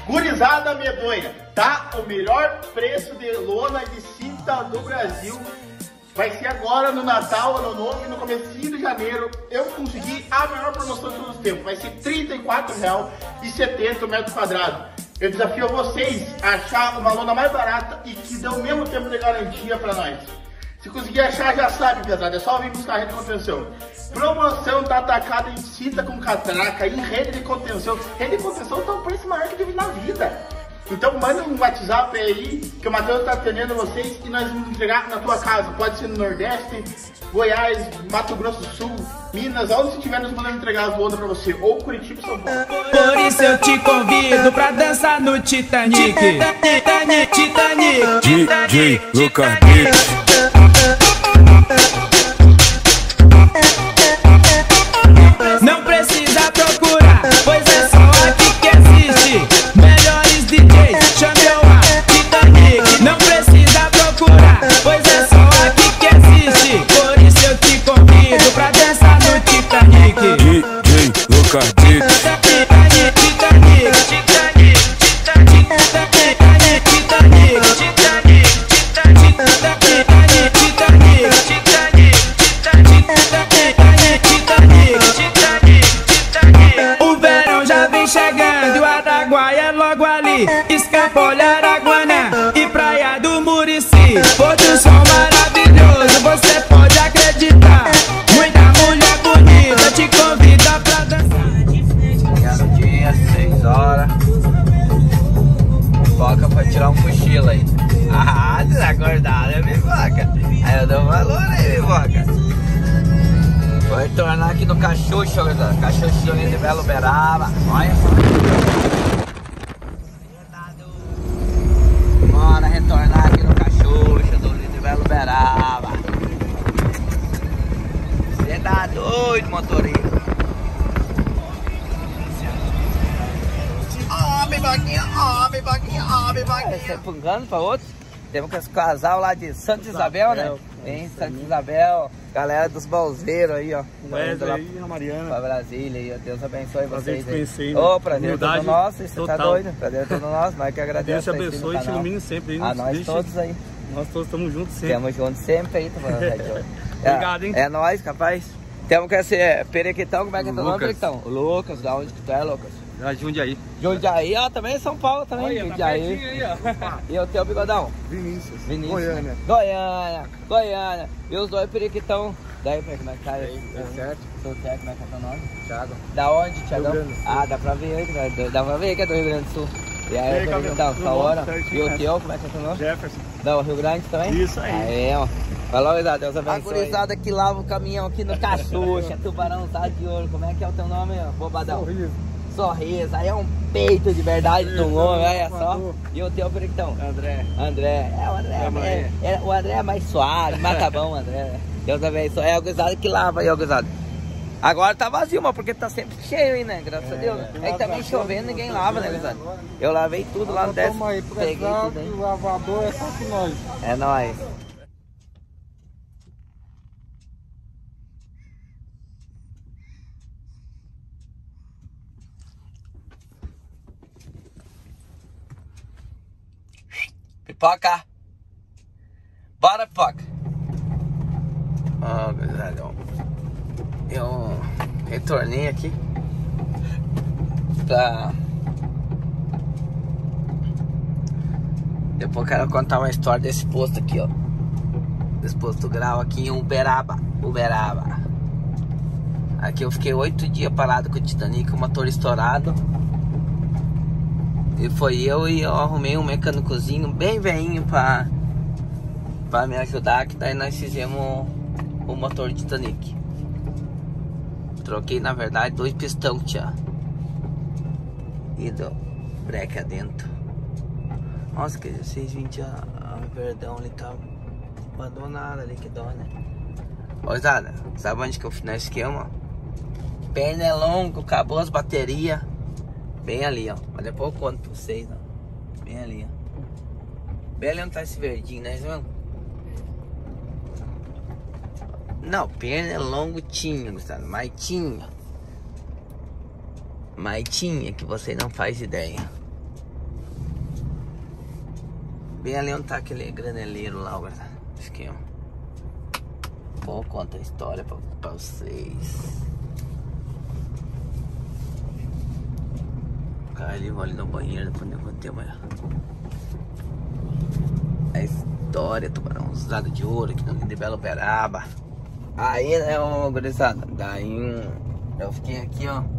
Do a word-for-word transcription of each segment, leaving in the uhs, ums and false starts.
Gurizada medonha, tá? O melhor preço de lona de cinta do Brasil. Vai ser agora no Natal, Ano Novo e no comecinho de janeiro. Eu consegui a maior promoção de todos os tempos. Vai ser trinta e quatro reais e setenta centavos o metro quadrado. Eu desafio vocês a achar uma lona mais barata e que dê o mesmo tempo de garantia pra nós. Se conseguir achar, já sabe, pesado. É só vir buscar a rede de contenção. Promoção tá atacada em cinta com catraca, em rede de contenção. Rede de contenção tá um preço maior que eu tive na vida. Então manda um WhatsApp aí, que o Matheus tá atendendo vocês e nós vamos entregar na tua casa. Pode ser no Nordeste, Goiás, Mato Grosso do Sul, Minas, onde você estiver, nós mandamos entregar as lonas pra você. Ou Curitiba, São Paulo. Por isso eu te convido pra dançar no Titanic. Titanic, Titanic, D J Lucas Beats. Não precisa procurar, pois é só aqui que existe. Melhores D Js, chame eu a Titanic. Não precisa procurar, pois é só aqui que existe. Por isso eu te convido pra dançar no Titanic. D J Lucas Beats. Titanic, Titanic, Titanic, Titanic, Titanic, Titanic, Titanic, Titanic, Titanic, Titanic. O verão já vem chegando e o Araguaia é logo ali. Escapolha, Araguana e Praia do Murici. Pôr do sol maravilhoso, você pode acreditar. Muita mulher bonita te convida pra dançar. Quero dia, seis horas. Foca pra tirar um cochilo aí. Ah, desacordado, é Biboca. Aí eu dou valor aí, Biboca. Vou retornar aqui no Cachucho, Cachucho ali de Belo Uberaba. Olha só. Bora retornar aqui no Cachucho do de Belo Uberaba. Você tá doido, motorista? Ó, oh, Biboquinha, ó, oh, Biboquinha, ó, oh, Biboquinha. Você é pungando pra outro? Temos que esse casal lá de Santa Isabel, né? Hein, Santa Isabel, galera dos bolseiros aí, ó. Wesley aí, a Mariana. Pra Brasília aí, ó. Deus abençoe prazer vocês aí. Ô, oh, prazer é todo nosso, você tá doido? Prazer é todo nosso, nós que agradecemos. Deus te abençoe e te ilumine sempre aí. A nós deixa... todos aí. Nós todos estamos juntos sempre. Estamos juntos sempre aí, tá falando, é, obrigado, hein? É nóis, capaz. Temos que esse Periquitão, como é que é teu nome, Periquitão? O Lucas, da onde que tu é, Lucas? Da Jundiaí. Jundiaí, ó, também é São Paulo também. Olha, Jundiaí. tá aí, e o teu bigodão? Vinícius. Vinícius. Goiânia. Goiânia, Goiânia. E os dois Periquitão. Daí, como é que tá aí? É certo. Tudo certo, como é que é teu nome? Thiago. Da onde, Thiagão? Rio Grande do Sul. Ah, dá pra ver aí, dá pra ver que é do Rio Grande do Sul. E aí, aí Periquitão, tudo tá bom? hora? Certinho, E o né? teu, como é que é teu nome? Jefferson. Da Rio Grande também? Isso aí. Aí, ó. Valorizado, Deus abençoe. A gurizada que lava o caminhão aqui no Cachucha, tubarãozado de ouro. Como é que é o teu nome, bobadão? Sorriso. Sorriso, aí é um peito de verdade do homem, olha só. E o teu, Periquitão? André. André. É, o André é, é, é, o André é mais suave, mas tá bom, André. Deus abençoe. É o gurizada que lava aí, ó, gurizada. Agora tá vazio, mas porque tá sempre cheio aí, né? Graças é, a Deus. É que também chovendo, ninguém lava, né, gurizada? Eu lavei tudo lá no décimo. Toma aí, peguei tudo aí. O lavador é só com nós. É nóis. Pipoca! Bora, pipoca! Ó, oh, gurizada, eu retornei aqui pra... Depois eu quero contar uma história desse posto aqui, ó. Desse posto grau aqui em Uberaba. Uberaba. Aqui eu fiquei oito dias parado com o Titanic, o motor estourado. E foi eu e eu arrumei um mecânicozinho bem velhinho pra, pra me ajudar, que daí nós fizemos o motor Titanic. Troquei, na verdade, dois pistão, tia. E do breque adentro. Nossa, que seiscentos e vinte, a verdão ali tá abandonada ali, que dó, né? Oizada, sabe onde que eu fiz no esquema? Perna é longo, acabou as baterias. Bem ali, ó. Mas depois eu conto pra vocês, ó. Bem ali, ó. Bem ali onde tá esse verdinho, né, João? Não, perna é longo tinha, Gustavo. Mas tinha. Mas tinha que você não faz ideia. Bem ali onde tá aquele graneleiro lá, guarda. Acho que, ó. Vou contar a história pra, pra vocês. Cara, ali, vou ali no banheiro, depois eu vou ter uma... A história, tubarãozada de ouro aqui no de Belo Uberaba. Aí, né, ô gurizada, daí eu fiquei aqui, ó.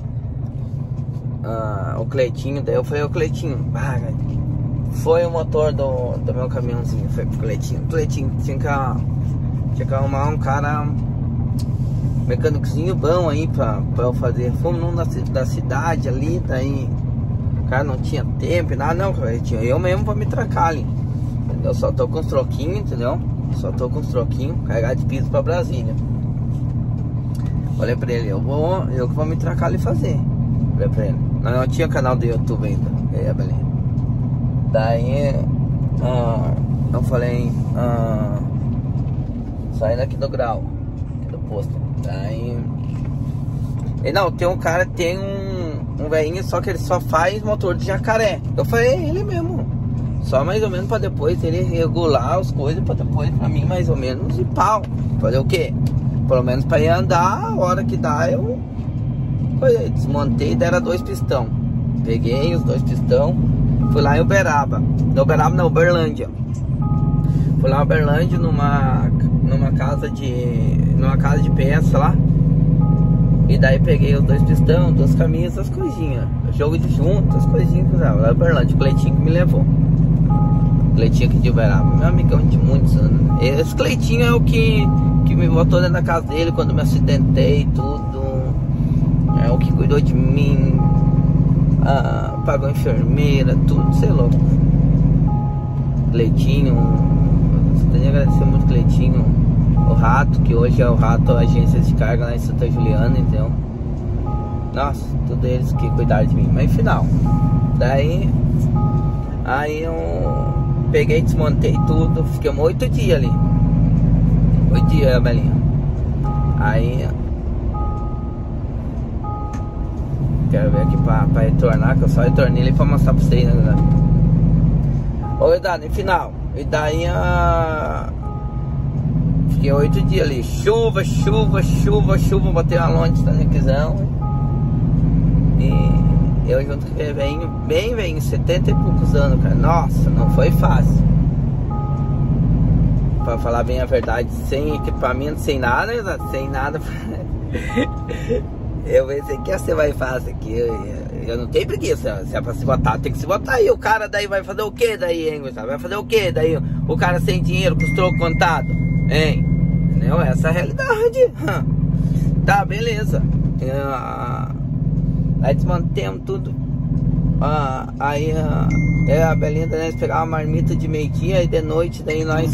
Ah, o Cleitinho, daí eu falei, o Cleitinho, ah, foi o motor do, do meu caminhãozinho, foi pro Cleitinho. Cleitinho, tinha que, tinha que arrumar um cara mecânicozinho bom aí pra, pra eu fazer. Fomos num da, da cidade ali, daí o cara não tinha tempo e nada, não, Cleitinho, eu mesmo vou me tracar ali. Eu só tô com os troquinhos, entendeu? Só tô com os troquinhos, carregar de piso pra Brasília. Falei pra ele, eu vou, eu que vou me tracar ali fazer. Falei pra ele, não, não tinha canal do YouTube ainda. E aí, beleza. Daí, ah, eu falei, ah, saindo aqui do grau, aqui do posto. Daí, e não, tem um cara, tem um, um velhinho, só que ele só faz motor de jacaré. Eu falei, é ele mesmo. Só mais ou menos pra depois ele regular as coisas, pra depois pra mim mais ou menos e pau. Fazer o quê? Pelo menos pra ir andar, a hora que dá eu desmontei, daí era dois pistão. Peguei os dois pistão, fui lá em Uberaba. Não, Uberaba não, Uberlândia. Fui lá em Uberlândia numa, numa casa de. numa casa de peça lá. E daí peguei os dois pistão, duas camisas, as coisinhas. Jogo de junto, as coisinhas que usava. Lá em Uberlândia, o Cleitinho que me levou. Cleitinho aqui de Uberaba, meu amigão de muitos anos. Esse Cleitinho é o que, que me botou dentro da casa dele quando me acidentei e tudo. É o que cuidou de mim, ah, pagou enfermeira, tudo, sei lá. Cleitinho, tenho que agradecer muito Cleitinho. O Rato, que hoje é o Rato, a agência de carga lá em Santa Juliana, então. Nossa, tudo eles que cuidaram de mim. Mas final, daí, aí eu peguei, desmontei tudo, fiquei oito dias ali. Oito dias, Belinha. Aí, quero ver aqui pra, pra retornar, que eu só retornei ali pra mostrar pra vocês, né, galera? Ô, Edado, no final, e daí a... fiquei oito dias ali, chuva, chuva, chuva, chuva, botei uma longe da televisão. E eu junto com ele velhinho, bem velhinho, setenta e poucos anos, cara. Nossa, não foi fácil. Pra falar bem a verdade, sem equipamento, sem nada, sem nada. Eu pensei que ia ser mais fácil aqui. Eu, eu não tenho preguiça. Se é pra se botar, tem que se botar. E o cara daí vai fazer o que daí, hein, Gustavo? Vai fazer o que daí? O cara sem dinheiro, com os trocos contados, hein? Entendeu? Essa é a realidade. Tá, beleza. Uh, aí desmantemos tudo. Uh, aí uh, eu e a Belinha, nós pegava uma marmita de meio-dia. Aí de noite, daí nós.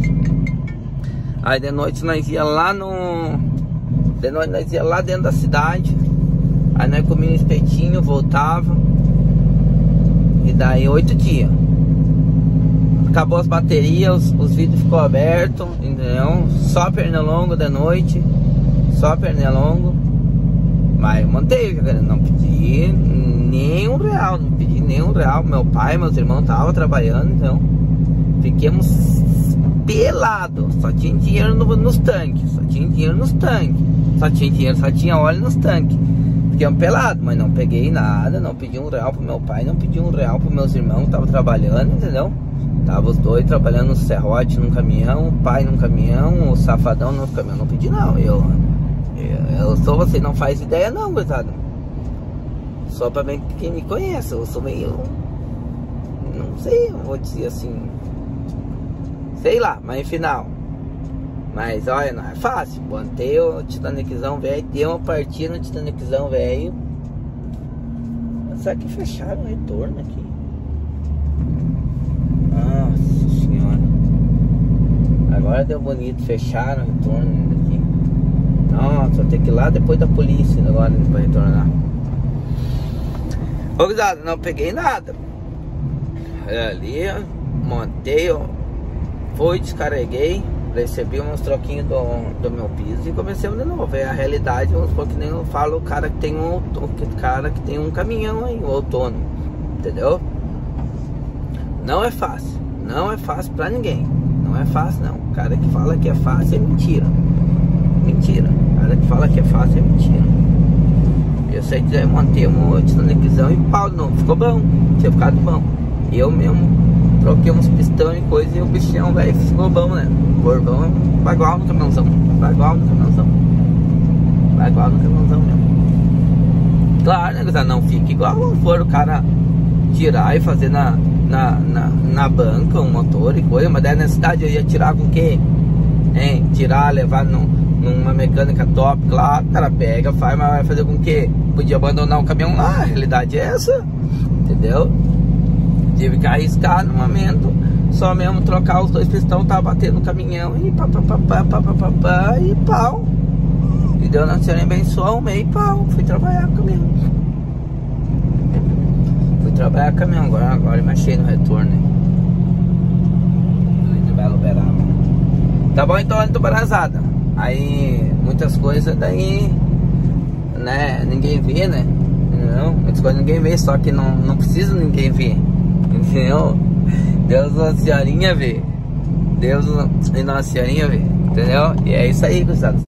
Aí de noite nós ia lá no. De noite nós ia lá dentro da cidade. Aí nós comíamos um espetinho, voltava. E daí oito dias. Acabou as baterias, os, os vidros ficou abertos, entendeu? Só pernilongo de noite. Só pernilongo. Mas eu montei, não pedi nem um real. Não pedi nem um real. Meu pai, meus irmãos estavam trabalhando, então fiquemos pelados. Só tinha dinheiro no, nos tanques. Só tinha dinheiro nos tanques. Só tinha dinheiro, só tinha óleo nos tanques. Fiquemos pelados, mas não peguei nada. Não pedi um real pro meu pai, não pedi um real pros meus irmãos que estavam trabalhando, entendeu? Tava os dois trabalhando no serrote, num caminhão, o pai num caminhão, o safadão no outro caminhão. Não pedi não, eu, eu, eu sou, você não faz ideia não, coitado. Só pra bem quem me conhece, eu sou meio, não sei, eu vou dizer assim, sei lá, mas final. Mas olha, não é fácil. Botei o Titaniczão velho, deu uma partida no Titaniczão velho. Será que fecharam o retorno aqui? Nossa senhora. Agora deu bonito, fecharam o retorno aqui. Nossa, vou ter que ir lá depois da polícia agora pra retornar. Ô, cuidado, não peguei nada. Ali, montei, ó, fui, descarreguei, recebi uns troquinhos do, do meu piso e comecei de novo. É a realidade, vamos supor que nem eu falo o cara que tem um, o cara que tem um caminhão aí, o autônomo, entendeu? Não é fácil, Não é fácil pra ninguém. Não é fácil não. O cara que fala que é fácil é mentira. Mentira. O cara que fala que é fácil é mentira. Eu sei que já montei um televisão e pau de novo. Ficou bom. Tinha ficado bom. Eu mesmo troquei uns pistão e coisa e o bichão, velho, ficou bom, né? Corvão vai igual no caminhãozão. Vai igual no caminhãozão. Vai igual no caminhãozão mesmo. Claro, né, não fica igual se for o cara tirar e fazer na, na, na, na banca um motor e coisa, mas daí na cidade eu ia tirar com o quê? Hein? Tirar, levar num, numa mecânica top, claro, o cara pega, faz, mas vai fazer com o quê? Podia abandonar o caminhão lá, a realidade é essa, entendeu? Tive que arriscar no momento, só mesmo trocar os dois pistão, tava batendo no caminhão e pá, pá, pá, pá, pá, pá, pá, pá, e pau. E deu na senhora abençoou, arrumei e pau, fui trabalhar com o caminhão. Fui trabalhar com o caminhão, agora, agora eu achei no retorno, né? De Belo Beraba. Tá bom, então, Tubarazada. Aí, muitas coisas daí, né, ninguém vê, né? Não, muitas coisas ninguém vê, só que não, não precisa ninguém ver. Entendeu? Deus e Nossa Senhorinha vê. Deus e Nossa Senhorinha vê. Entendeu? E é isso aí, gurizada.